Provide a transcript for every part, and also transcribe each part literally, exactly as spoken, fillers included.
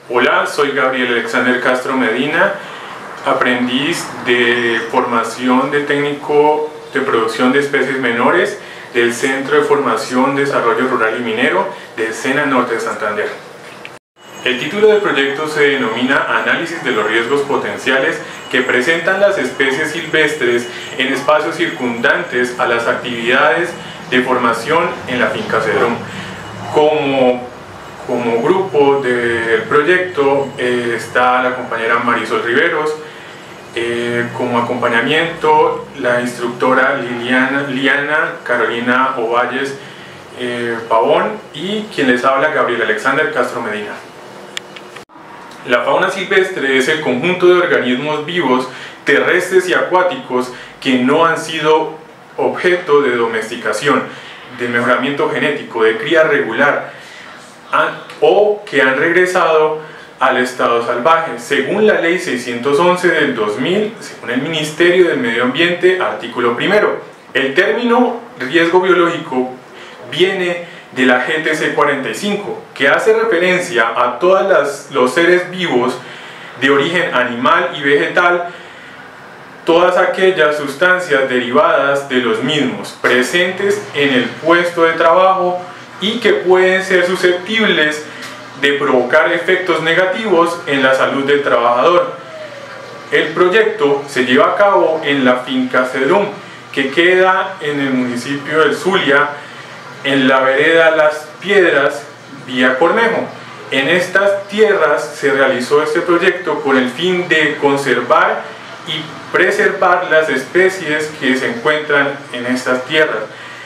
Hola, soy Gabriel Alexander Castro Medina, aprendiz de formación de técnico de producción de especies menores del Centro de Formación, Desarrollo Rural y Minero del SENA Norte de Santander. El título del proyecto se denomina Análisis de los riesgos potenciales que presentan las especies silvestres en espacios circundantes a las actividades de formación en la finca Cedrón. Como Como grupo del proyecto eh, está la compañera Marisol Riveros, eh, como acompañamiento la instructora Liliana, Liana Carolina Ovalles eh, Pavón y quien les habla Gabriel Alexander Castro Medina. La fauna silvestre es el conjunto de organismos vivos, terrestres y acuáticos que no han sido objeto de domesticación, de mejoramiento genético, de cría regular, o que han regresado al estado salvaje, según la ley seiscientos once del dos mil, según el Ministerio del Medio Ambiente, artículo primero. El término riesgo biológico viene de la G T C cuarenta y cinco, que hace referencia a todos los seres vivos de origen animal y vegetal, todas aquellas sustancias derivadas de los mismos, presentes en el puesto de trabajo, y que pueden ser susceptibles de provocar efectos negativos en la salud del trabajador. El proyecto se lleva a cabo en la finca Cedrón, que queda en el municipio del Zulia, en la vereda Las Piedras, vía Cornejo. En estas tierras se realizó este proyecto con el fin de conservar y preservar las especies que se encuentran en estas tierras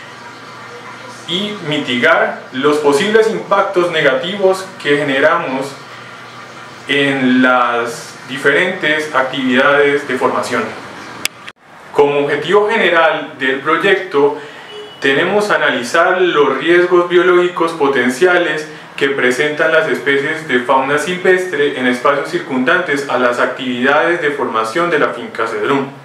y mitigar los posibles impactos negativos que generamos en las diferentes actividades de formación. Como objetivo general del proyecto tenemos analizar los riesgos biológicos potenciales que presentan las especies de fauna silvestre en espacios circundantes a las actividades de formación de la finca Cedrón.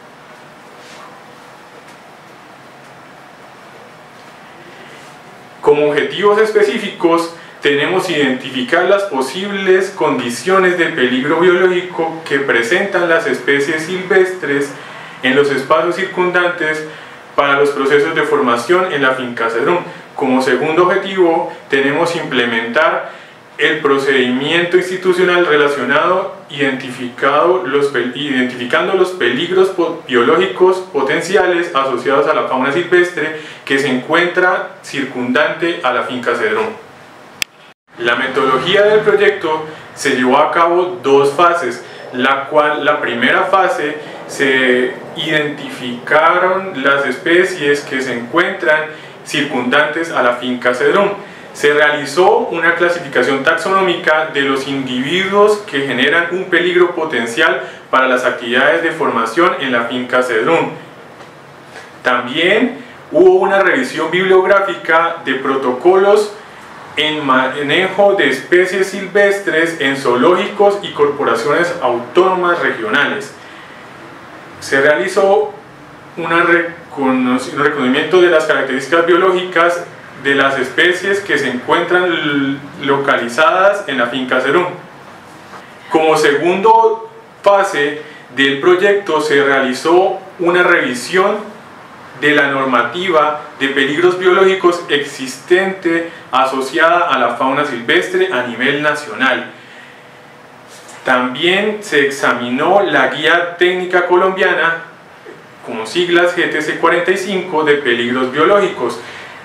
Como objetivos específicos tenemos identificar las posibles condiciones de peligro biológico que presentan las especies silvestres en los espacios circundantes para los procesos de formación en la finca Cedrón. Como segundo objetivo tenemos implementar el procedimiento institucional relacionado identificado los, identificando los peligros biológicos potenciales asociados a la fauna silvestre que se encuentra circundante a la finca Cedrón. La metodología del proyecto se llevó a cabo dos fases, la cual la primera fase se identificaron las especies que se encuentran circundantes a la finca Cedrón. Se realizó una clasificación taxonómica de los individuos que generan un peligro potencial para las actividades de formación en la finca Cedrón. También hubo una revisión bibliográfica de protocolos en manejo de especies silvestres en zoológicos y corporaciones autónomas regionales. Se realizó una un reconocimiento de las características biológicas de las especies que se encuentran localizadas en la finca Cedrón. Como segundo fase del proyecto se realizó una revisión de la normativa de peligros biológicos existente asociada a la fauna silvestre a nivel nacional. También se examinó la Guía Técnica Colombiana, como siglas G T C cuarenta y cinco, de peligros biológicos,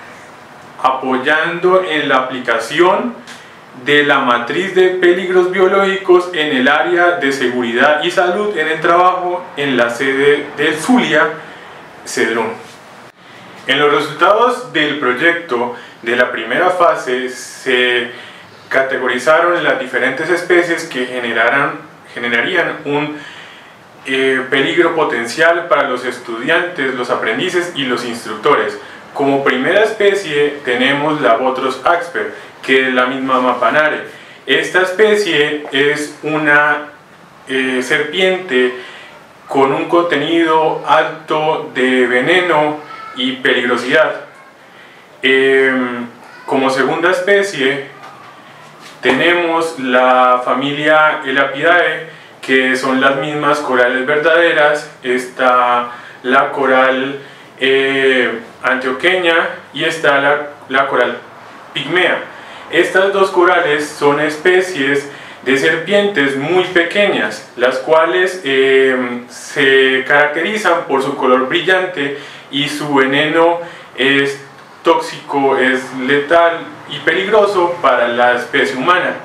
apoyando en la aplicación de la matriz de peligros biológicos en el área de seguridad y salud en el trabajo en la sede del Zulia, Cedrón. En los resultados del proyecto de la primera fase se categorizaron las diferentes especies que generaran, generarían un eh, peligro potencial para los estudiantes, los aprendices y los instructores. Como primera especie tenemos la Botros axper, que es la misma Mapanare. Esta especie es una eh, serpiente con un contenido alto de veneno y peligrosidad. Eh, como segunda especie Tenemos la familia Elapidae, que son las mismas corales verdaderas. Está la coral eh, antioqueña y está la, la coral pigmea. Estas dos corales son especies de serpientes muy pequeñas, las cuales eh, se caracterizan por su color brillante y su veneno es tóxico, es letal y peligroso para la especie humana.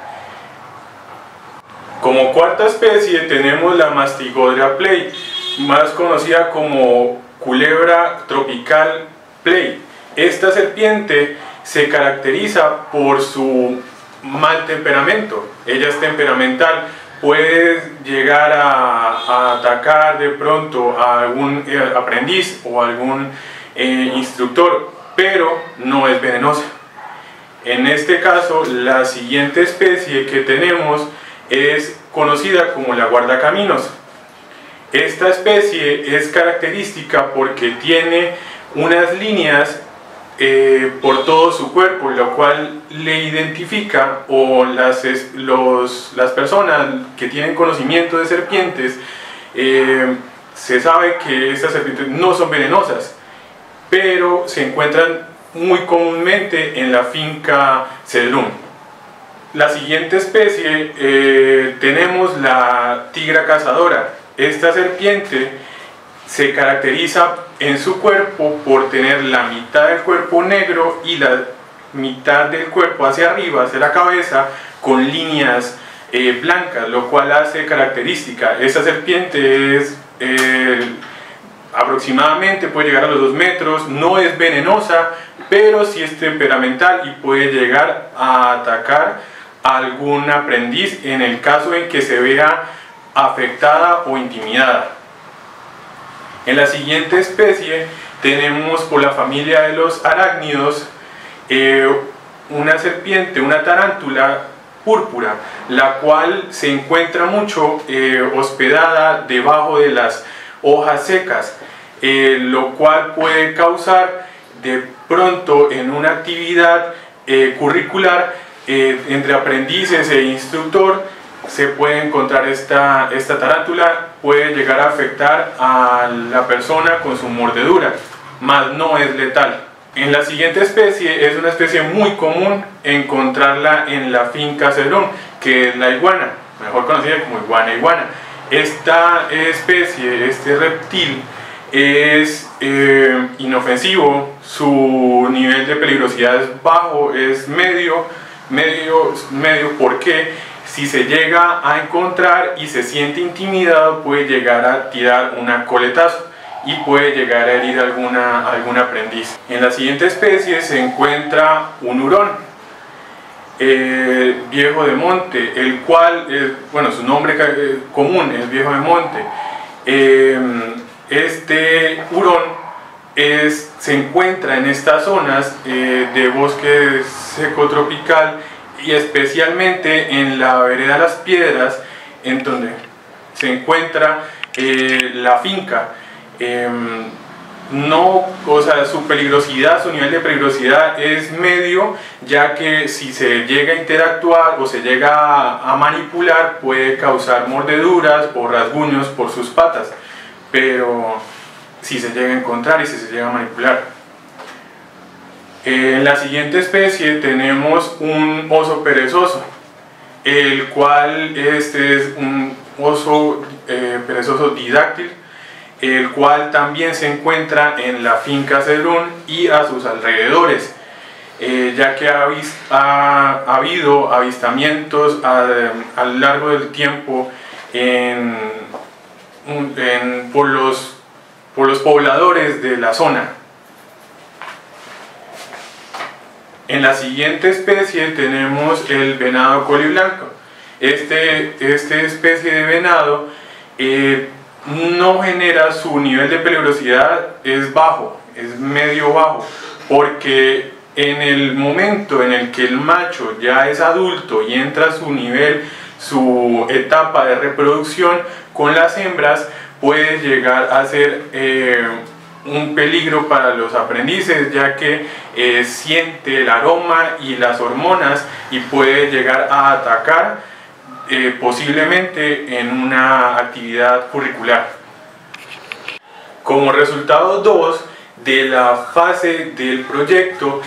Como cuarta especie tenemos la Mastigodria play, más conocida como culebra tropical play. Esta serpiente se caracteriza por su mal temperamento. Ella es temperamental, puede llegar a, a atacar de pronto a algún eh, aprendiz o algún eh, instructor, pero no es venenosa. En este caso, la siguiente especie que tenemos es conocida como la guardacaminos. Esta especie es característica porque tiene unas líneas eh, por todo su cuerpo, lo cual le identifica, o las, los, las personas que tienen conocimiento de serpientes, eh, se sabe que estas serpientes no son venenosas, pero se encuentran muy comúnmente en la finca Cedrún. La siguiente especie eh, tenemos la tigra cazadora. Esta serpiente se caracteriza en su cuerpo por tener la mitad del cuerpo negro y la mitad del cuerpo hacia arriba, hacia la cabeza, con líneas eh, blancas, lo cual hace característica. Esta serpiente es eh, aproximadamente, puede llegar a los dos metros, no es venenosa, pero sí es temperamental y puede llegar a atacar a algún aprendiz en el caso en que se vea afectada o intimidada. En la siguiente especie tenemos, por la familia de los arácnidos, eh, una serpiente, una tarántula púrpura, la cual se encuentra mucho eh, hospedada debajo de las hojas secas, eh, lo cual puede causar de pronto en una actividad eh, curricular eh, entre aprendices e instructor, se puede encontrar esta, esta tarántula, puede llegar a afectar a la persona con su mordedura, mas no es letal. En la siguiente especie es una especie muy común encontrarla en la finca Cedrún, que es la iguana, mejor conocida como iguana iguana. Esta especie, este reptil, es eh, inofensivo, su nivel de peligrosidad es bajo, es medio, medio, medio, porque si se llega a encontrar y se siente intimidado, puede llegar a tirar un coletazo y puede llegar a herir alguna, algún aprendiz. En la siguiente especie se encuentra un hurón, eh, viejo de monte, el cual, eh, bueno, su nombre eh, común es viejo de monte. Eh, este hurón es, se encuentra en estas zonas eh, de bosque seco tropical y especialmente en la vereda Las Piedras, en donde se encuentra eh, la finca. Eh, no, o sea, su peligrosidad, su nivel de peligrosidad es medio, ya que si se llega a interactuar o se llega a, a manipular, puede causar mordeduras o rasguños por sus patas, pero si se llega a encontrar y si se llega a manipular. En la siguiente especie tenemos un oso perezoso, el cual este es un oso eh, perezoso didáctil, el cual también se encuentra en la finca Cedrún y a sus alrededores, eh, ya que ha, ha, ha habido avistamientos a, a lo largo del tiempo en, en, por, los, por los pobladores de la zona. En la siguiente especie tenemos el venado coliblanco. Este, esta especie de venado eh, no genera, su nivel de peligrosidad es bajo, es medio bajo, porque en el momento en el que el macho ya es adulto y entra a su nivel, su etapa de reproducción con las hembras, puede llegar a ser eh, un peligro para los aprendices, ya que eh, siente el aroma y las hormonas y puede llegar a atacar eh, posiblemente en una actividad curricular. Como resultado dos de la fase del proyecto,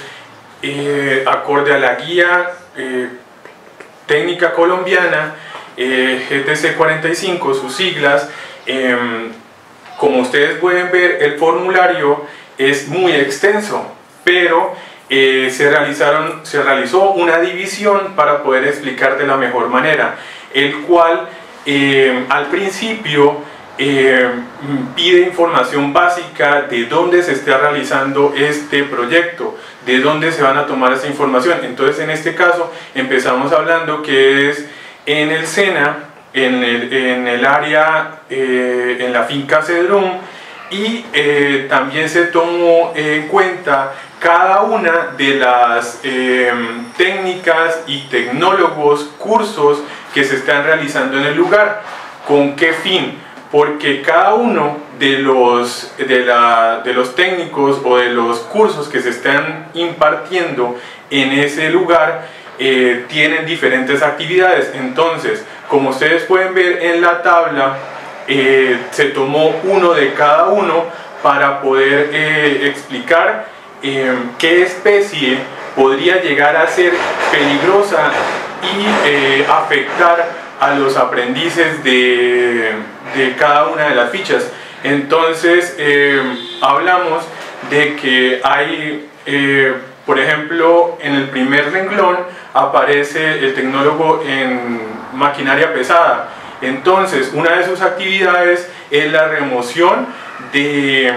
eh, acorde a la guía eh, técnica colombiana eh, G T C cuarenta y cinco, sus siglas, eh, como ustedes pueden ver, el formulario es muy extenso, pero eh, se, realizaron, se realizó una división para poder explicar de la mejor manera, el cual eh, al principio eh, pide información básica de dónde se está realizando este proyecto, de dónde se van a tomar esta información. Entonces, en este caso empezamos hablando que es en el SENA, en el, en el área, eh, en la finca Cedrún, y eh, también se tomó en cuenta cada una de las eh, técnicas y tecnólogos, cursos que se están realizando en el lugar. ¿Con qué fin? Porque cada uno de los, de, la, de los técnicos o de los cursos que se están impartiendo en ese lugar eh, tienen diferentes actividades. Entonces, como ustedes pueden ver en la tabla, eh, se tomó uno de cada uno para poder eh, explicar eh, qué especie podría llegar a ser peligrosa y eh, afectar a los aprendices de, de cada una de las fichas. Entonces eh, hablamos de que hay, eh, por ejemplo, en el primer renglón aparece el tecnólogo en maquinaria pesada. Entonces, una de sus actividades es la remoción de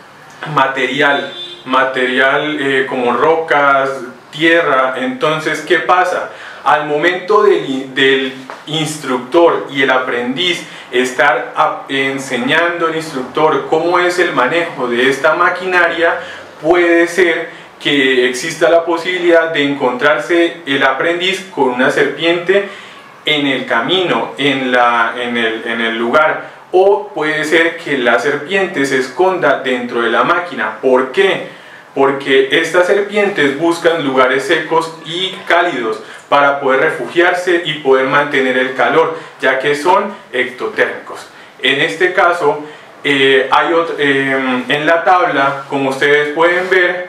material, material eh, como rocas, tierra. Entonces, ¿qué pasa? Al momento del, del instructor y el aprendiz estar a, enseñando al instructor cómo es el manejo de esta maquinaria, puede ser que exista la posibilidad de encontrarse el aprendiz con una serpiente en el camino, en, la, en, el, en el lugar, o puede ser que la serpiente se esconda dentro de la máquina. ¿Por qué? Porque estas serpientes buscan lugares secos y cálidos para poder refugiarse y poder mantener el calor, ya que son ectotérmicos. En este caso, eh, hay otro, eh, en la tabla, como ustedes pueden ver,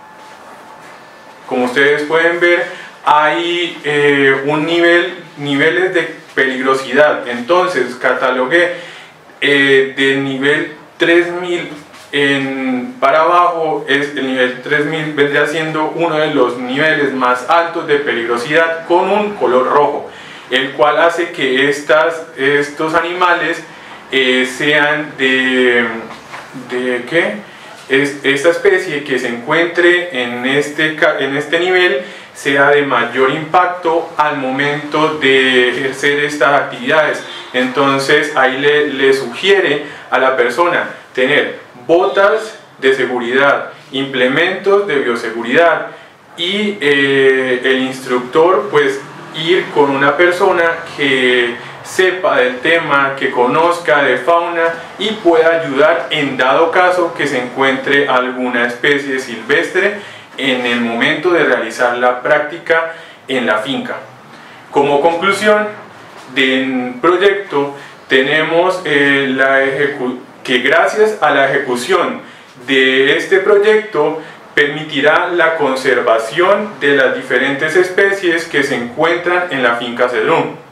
como ustedes pueden ver, hay eh, un nivel, niveles de peligrosidad. Entonces, catalogué eh, del nivel tres mil en, para abajo. Es el nivel tres mil vendría siendo uno de los niveles más altos de peligrosidad, con un color rojo, el cual hace que estas, estos animales eh, sean de, de ¿qué? Es, esta especie que se encuentre en este, en este nivel sea de mayor impacto al momento de ejercer estas actividades. Entonces ahí le, le sugiere a la persona tener botas de seguridad, implementos de bioseguridad, y eh, el instructor pues ir con una persona que sepa del tema, que conozca de fauna y pueda ayudar en dado caso que se encuentre alguna especie silvestre en el momento de realizar la práctica en la finca. Como conclusión del proyecto tenemos eh, la ejecu- que gracias a la ejecución de este proyecto permitirá la conservación de las diferentes especies que se encuentran en la finca Cedrún.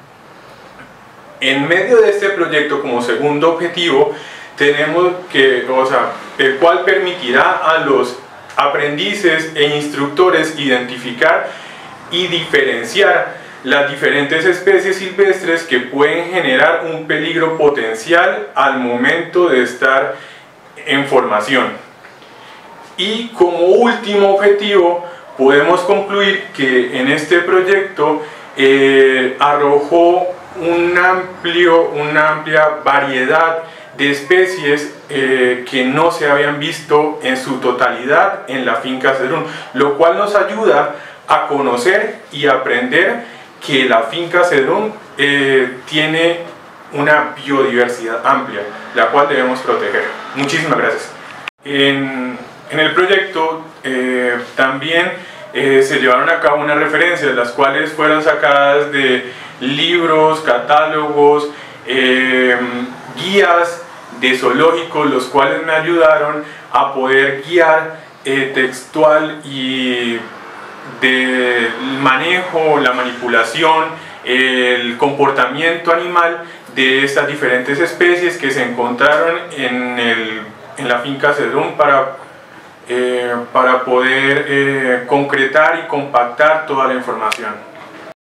En medio de este proyecto, como segundo objetivo, tenemos que, o sea, el cual permitirá a los aprendices e instructores identificar y diferenciar las diferentes especies silvestres que pueden generar un peligro potencial al momento de estar en formación. Y como último objetivo, podemos concluir que en este proyecto eh, arrojó un amplio, una amplia variedad de especies eh, que no se habían visto en su totalidad en la finca Cedrún, lo cual nos ayuda a conocer y aprender que la finca Cedrún eh, tiene una biodiversidad amplia, la cual debemos proteger. Muchísimas gracias. En, en el proyecto eh, también eh, se llevaron a cabo unas referencias, las cuales fueron sacadas de libros, catálogos, eh, guías de zoológicos, los cuales me ayudaron a poder guiar eh, textual y del manejo, la manipulación, el comportamiento animal de estas diferentes especies que se encontraron en, el, en la finca Cedrún para, eh, para poder eh, concretar y compactar toda la información.